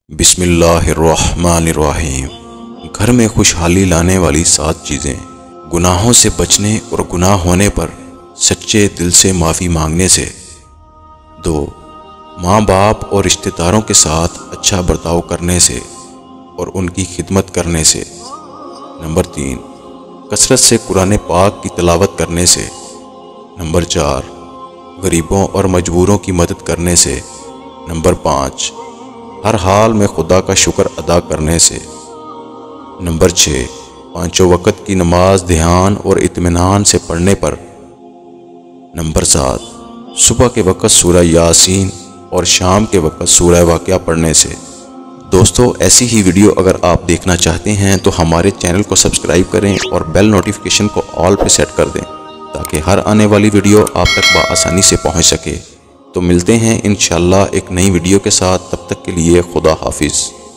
बिस्मिल्लाहिर्रहमानिर्रहीम। घर में खुशहाली लाने वाली 7 चीज़ें। गुनाहों से बचने और गुनाह होने पर सच्चे दिल से माफ़ी मांगने से। 2. माँ बाप और रिश्तेदारों के साथ अच्छा बर्ताव करने से और उनकी खिदमत करने से। नंबर 3. कसरत से कुरान पाक की तिलावत करने से। नंबर 4. गरीबों और मजबूरों की मदद करने से। नंबर 5. हर हाल में खुदा का शुक्र अदा करने से। नंबर 6. 5 वक़्त की नमाज ध्यान और इत्मीनान से पढ़ने पर। नंबर 7. सुबह के वक़्त सूरह यासीन और शाम के वक़्त सूरह वाक़िया पढ़ने से। दोस्तों, ऐसी ही वीडियो अगर आप देखना चाहते हैं तो हमारे चैनल को सब्सक्राइब करें और बेल नोटिफिकेशन को ऑल पे सेट कर दें ताकि हर आने वाली वीडियो आप तक बआसानी से पहुंच सके। तो मिलते हैं इंशाअल्लाह एक नई वीडियो के साथ। तब तक के लिए खुदा हाफिज़।